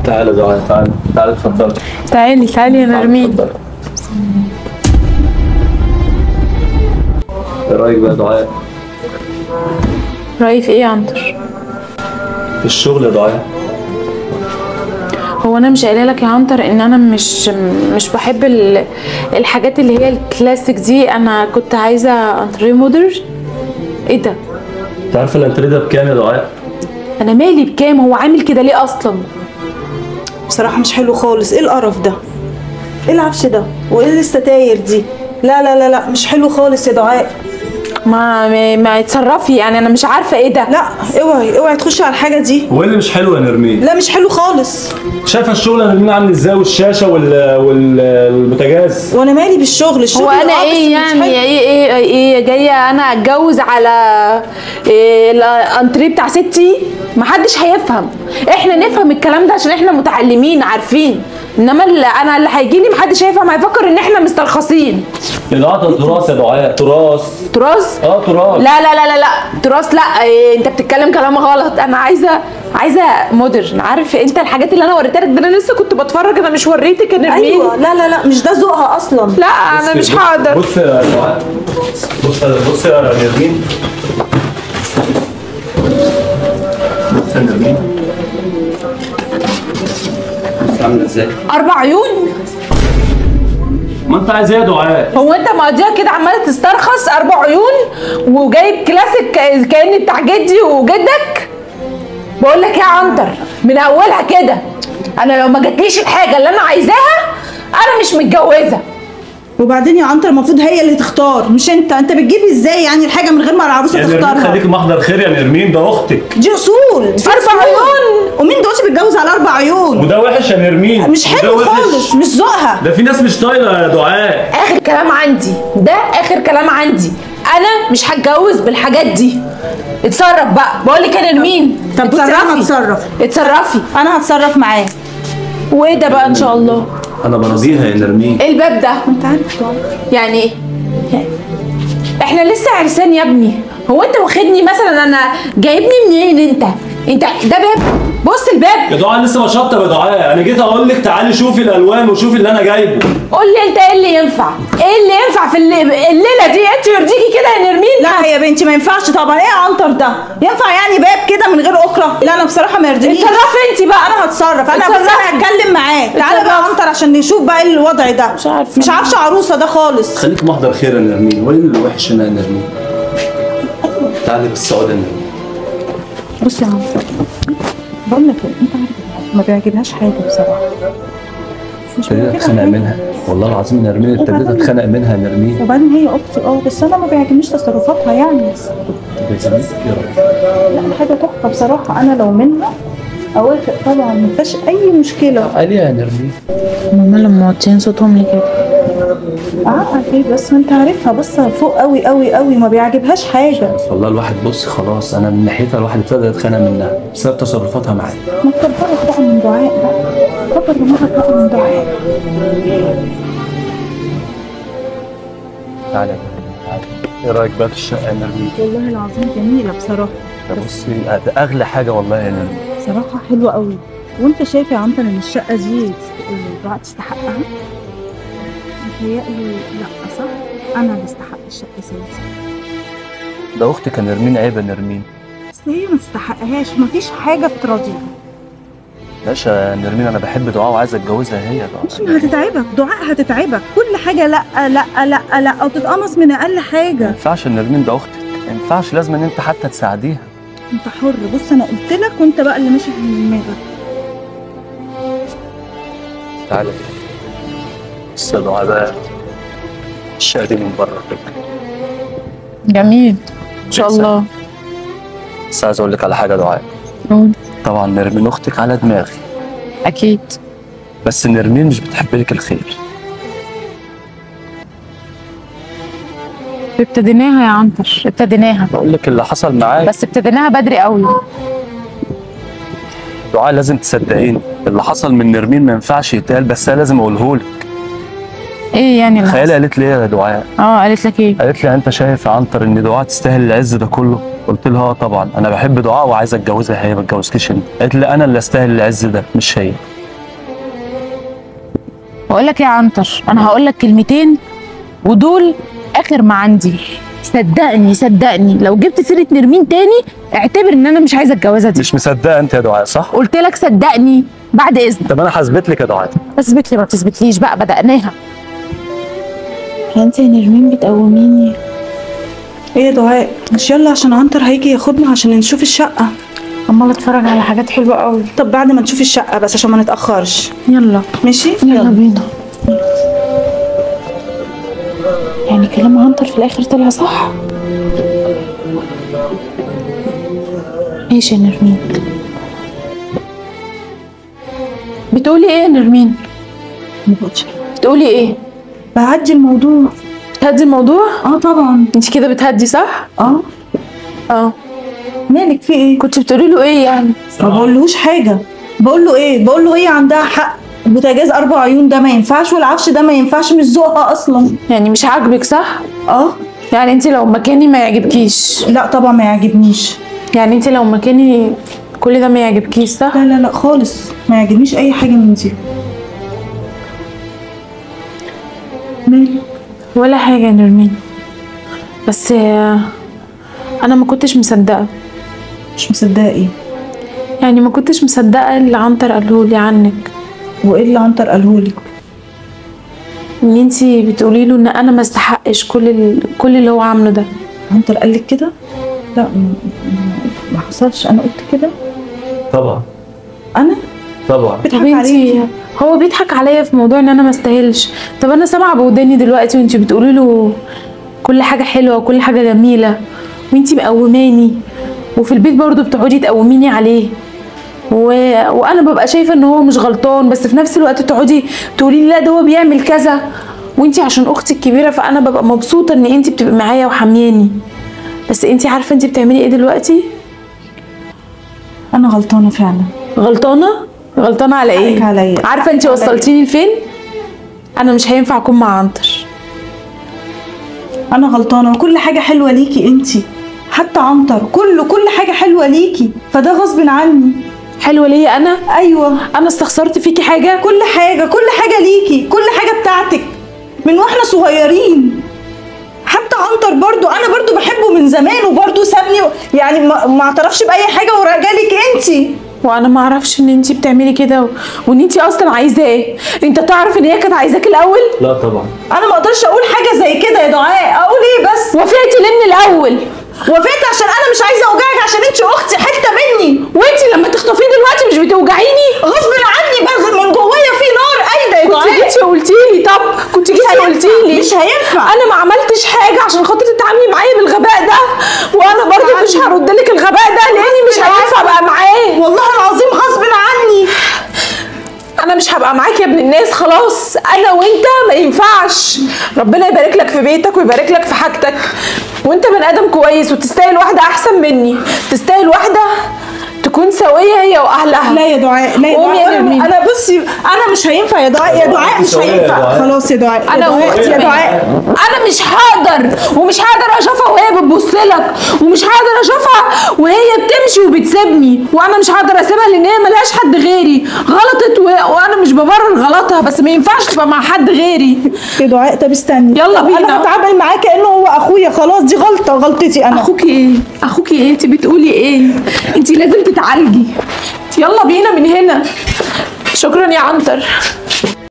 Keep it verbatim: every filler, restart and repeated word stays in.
تعالى دعاء، تعالى تعالى اتفضلي. تعالي تعالي يا نرمين. ايه رايك بقى يا دعاء؟ رايي في ايه يا عنتر؟ في الشغل يا دعاء. هو انا مش قايله لك يا عنتر ان انا مش مش بحب الحاجات اللي هي الكلاسيك دي؟ انا كنت عايزه انتريه مودرن. ايه ده؟ انت عارفه الانتريه ده بكام يا دعاء؟ انا مالي بكام؟ هو عامل كده ليه اصلا؟ بصراحه مش حلو خالص. ايه القرف ده؟ ايه العفش ده؟ وايه الستاير دي؟ لا لا لا لا مش حلو خالص يا دعاء. ما ما, ما يتصرفي يعني، انا مش عارفه ايه ده. لا اوعي اوعي تخشي على الحاجه دي. هو اللي مش حلو يا نرمين؟ لا مش حلو خالص. شايفه الشغل يا نرمين عامل ازاي، والشاشه وال والبوتاجاز؟ وانا مالي بالشغل؟ الشغل هو انا ايه يعني؟ ايه ايه ايه جايه انا اتجوز على إيه الانتريه بتاع ستي؟ محدش هيفهم. احنا نفهم الكلام ده عشان احنا متعلمين عارفين، انما اللي انا اللي هيجي لي محدش هيفهم، هيفكر ان احنا مسترخصين. القطع تراث يا دعاء، تراث. تراث؟ اه تراث. لا لا لا لا لا تراث لا. إيه انت بتتكلم كلام غلط. انا عايزه عايزه مودرن. عارف انت الحاجات اللي انا وريتها لك ده؟ انا لسه كنت بتفرج، انا مش وريتك يا نرمين. ايوه لا لا لا مش ده ذوقها اصلا. لا انا مش هقدر. بص يا دعاء، بص بص يا نرمين، بص يا نرمين، بص عامله ازاي؟ اربع عيون؟ ما انت عايز ايه يا دعاء؟ هو انت مقضيها كده عماله تسترخص اربع عيون وجايب كلاسيك كأن بتاع جدي وجدك؟ بقول لك يا عنتر من اولها كده، انا لو ما جاتليش الحاجه اللي انا عايزاها انا مش متجوزه. وبعدين يا عنتر المفروض هي اللي تختار مش انت. انت بتجيبي ازاي يعني الحاجه من غير ما العروسه يا تختارها؟ نرمين خليكي محضر خير يا نرمين، ده اختك. دي اصول. اربع عيون؟ ومين دلوقتي بيتجوز على اربع عيون؟ وده وحش يا نرمين، مش حلو خالص، مش ذوقها. ده في ناس مش طايله يا دعاء. اخر كلام عندي، ده اخر كلام عندي، انا مش هتجوز بالحاجات دي. اتصرف بقى بقول لك يا نرمين. طب بصي انا هتصرف. اتصرفي. انا هتصرف معاه. وايه ده بقى ان شاء الله؟ انا براضيها يا نرمين. ايه الباب ده؟ انت عارف طبعا. يعني ايه؟ يعني احنا لسه عرسان يا ابني. هو انت واخدني مثلا انا جايبني منين انت؟ انت ده باب؟ بص الباب يا دعاء لسه بشطب يا دعاء، انا جيت اقول لك تعالي شوفي الالوان وشوفي اللي انا جايبه. قول لي انت ايه اللي ينفع؟ ايه اللي ينفع في الليله دي؟ انت يرضيكي كده يا نرمين؟ لا يا بنتي ما ينفعش طبعا. ايه يا عنتر ده؟ ينفع يعني باب كده من غير اكره؟ لا انا بصراحه ما يرضينيش. اتصرفي انت بقى. انا هتصرف. انا بس انا هتكلم معاه. تعالى بقى يا عنتر عشان نشوف بقى ايه الوضع ده. مش عارفه مش عارفه عروسه ده خالص. خليك محضر خير يا نرمين، وايه اللي وحش هنا يا نرمين؟ تعالي بس اقعدي يا نرمين. بص يا عنتر بقول لك انت عارف ما بيعجبهاش حاجه بصراحه. مش ابتديت اتخانق منها والله العظيم يا نرمين، ابتديت اتخانق منها يا نرمين. وبعدين هي اختي اه بس انا ما بيعجبنيش تصرفاتها يعني. بيعجبنيش ايه يا راجل؟ لا حاجه تحفه بصراحه. انا لو منها اوافق طبعا، ما فيهاش اي مشكله. تعالي يا نرمين. ماما لما موطيين صوتهم ليه كده؟ اه ايه بس ما انت عارفها بص فوق قوي قوي قوي ما بيعجبهاش حاجه. بس والله الواحد بص خلاص، انا من ناحيتها الواحد ابتدى يتخانق منها بسبب تصرفاتها معايا. ما تكبرك بقى من دعاء بقى، كبر دماغك بقى من دعاء. تعالي تعالي. ايه رايك بقى في الشقه يا نرمين؟ والله العظيم جميله بصراحه. ده بصي ده اغلى حاجه والله يا نرمين. بصراحه حلوه قوي. وانت شايف يا عنتر ان الشقه دي دعاء تستحقها؟ متهيألي لا صح؟ انا اللي استحق الشقه اساسا. ده اختك يا نرمين، عيب يا نرمين. بس هي ما تستحقهاش، مفيش حاجه بتراضيها. باشا يا نرمين انا بحب دعاء وعايز اتجوزها هي بقى. مش ما هتتعبك، دعاء هتتعبك، كل حاجه لا لا لا لا وتتقمص من اقل حاجه. ما ينفعش يا نرمين، ده اختك، ما ينفعش، لازم ان انت حتى تساعديها. انت حر. بص انا قلت لك وانت بقى اللي ماشي من دماغك. تعالى بص يا دعاء بقى، الشقه دي من بره كده جميل ان شاء الله. بس عايز اقول لك على حاجه يا دعاء. قول. طبعا نرمين اختك على دماغي اكيد، بس نرمين مش بتحب لك الخير. ابتديناها يا عنتر، ابتديناها. بقول لك اللي حصل معاك، بس ابتديناها بدري قوي. دعاء لازم تصدقيني، اللي حصل من نرمين ما ينفعش يتقال، بس انا لازم اقوله لك. ايه يعني اللي خيالي قالت لي ايه يا دعاء؟ اه قالت لك ايه؟ قالت لي انت شايف يا عنتر ان دعاء تستاهل العز ده كله؟ قلت لها اه طبعا انا بحب دعاء وعايز اتجوزها هي، ما اتجوزكيش انت. قالت لي انا اللي استاهل العز ده مش هي. بقول لك ايه يا عنتر، انا هقول لك كلمتين ودول اخر ما عندي. صدقني صدقني لو جبت سيره نرمين تاني اعتبر ان انا مش عايزه الجوازه دي. مش مصدقه انت يا دعاء صح؟ قلت لك صدقني بعد اذنك. طب انا هثبت لك يا دعاء. اثبت لي ما تثبتليش بقى، بدأناها. انت يا نرمين بتقوميني. ايه يا دعاء؟ مش يلا عشان عنتر هيجي ياخدنا عشان نشوف الشقه. عمال اتفرج على حاجات حلوه قوي. طب بعد ما نشوف الشقه بس عشان ما نتاخرش. يلا ماشي يلا, يلا بينا. يعني كلام عنتر في الاخر طلع صح. ماشي يا نرمين. بتقولي ايه يا نرمين؟ ما بقولش. بتقولي ايه؟ بعدي الموضوع. بتهدي الموضوع؟ اه طبعا. انت كده بتهدي صح؟ اه اه. مالك في ايه؟ كنت بتقولي له ايه يعني؟ ما بقولهوش حاجه. بقول له ايه؟ بقول له هي عندها حق، البوتاجاز اربع عيون ده ما ينفعش والعفش ده ما ينفعش، مش ذوقها اصلا. يعني مش عاجبك صح؟ اه. يعني انت لو مكاني ما يعجبكيش؟ لا طبعا ما يعجبنيش. يعني انت لو مكاني كل ده ما يعجبكيش صح؟ لا لا لا خالص ما يعجبنيش اي حاجه من دي. مالك؟ ولا حاجه يا نرمين، بس انا ما كنتش مصدقه. مش مصدقه ايه؟ يعني ما كنتش مصدقه اللي عنتر قاله لي عنك. وايه اللي عنتر قالهولك؟ ان انتي بتقولي له ان انا ما استحقش كل ال... كل اللي هو عامله ده. عنتر قال لك كده؟ لا م- ما حصلش. انا قلت كده؟ طبعا انا طبعا. بيضحك طب انتي عليكي. هو بيضحك عليا في موضوع ان انا ما استاهلش. طب انا سامعه بوداني دلوقتي وانتي بتقولي له كل حاجه حلوه وكل حاجه جميله، وانتي مقوماني وفي البيت برضو بتقعدي تقوميني عليه، و... وانا ببقى شايفه ان هو مش غلطان، بس في نفس الوقت تقعدي تقولي لي لا ده هو بيعمل كذا، وانتي عشان اختي الكبيره فانا ببقى مبسوطه ان انتي بتبقي معايا وحامياني. بس انتي عارفه انتي بتعملي ايه دلوقتي؟ انا غلطانه فعلا. غلطانه؟ غلطانه على ايه؟ حقك عليا. عارفه انتي وصلتيني لفين؟ انا مش هينفع اكون مع عنتر. انا غلطانه وكل حاجه حلوه ليكي انتي، حتى عنتر كله كل حاجه حلوه ليكي، فده غصب عني. حلوه ليا انا؟ ايوه. انا استخسرت فيكي حاجه؟ كل حاجه كل حاجه ليكي، كل حاجه بتاعتك من واحنا صغيرين. حتى عنتر برضو انا برضو بحبه من زمان وبرضو سابني يعني ما ما اعترفش باي حاجه ورجالك انتي. وانا ما اعرفش ان انتي بتعملي كده و... وان انتي اصلا عايزاه ايه. انت تعرف ان هي كانت عايزاك الاول؟ لا طبعا. انا ما اقدرش اقول حاجه زي كده يا دعاء. اقول ايه بس؟ وافقتي ليه من الاول؟ وافقت عشان انا مش عايزه اوجعك، عشان انت اختي حته مني. وانتي لما تخطفيه دلوقتي مش بتوجعيني؟ غصب عني بس من جوايا في نار قايده يا كنت دعاء. جيتي قلتي لي. طب كنت جيتي قلتي لي مش هينفع. انا ما عملتش حاجه عشان خاطر تتعاملي معايا بالغباء ده، وانا برضه مش هرد لك الغباء ده لاني مش هينفع ابقى معاه. والله العظيم غصب عني. انا مش هبقى معاك يا ابن الناس، خلاص انا وانت ما ينفعش. ربنا يبارك لك في بيتك ويبارك لك في حاجتك، وانت بني ادم كويس وتستاهل واحده احسن مني، تستاهل واحده تكون سويه هي واهلها. لا يا دعاء لا يا قومي يا دعاء. نرمين. انا انا بصي انا مش هينفع يا دعاء. يا دعاء مش سوية يا هينفع. دعاء. خلاص يا دعاء. انا يا دعاء واختي يا دعاء. انا مش هقدر ومش هقدر اشوفها وهي بتبص لك، ومش هقدر اشوفها وهي بتمشي وبتسيبني، وانا مش هقدر اسيبها لان هي ملهاش حد غيري. غلطت و... وانا مش ببرر غلطها، بس ما ينفعش تبقى مع حد غيري. يا دعاء طب استني. يلا طب بينا. انا هتعامل معاه كانه هو اخويا. خلاص دي غلطه غلطتي انا. اخوكي ايه؟ اخوكي ايه؟ انت بتقولي ايه؟ انت لازم تتعالجي. يلا بينا من هنا. شكرا يا عنتر.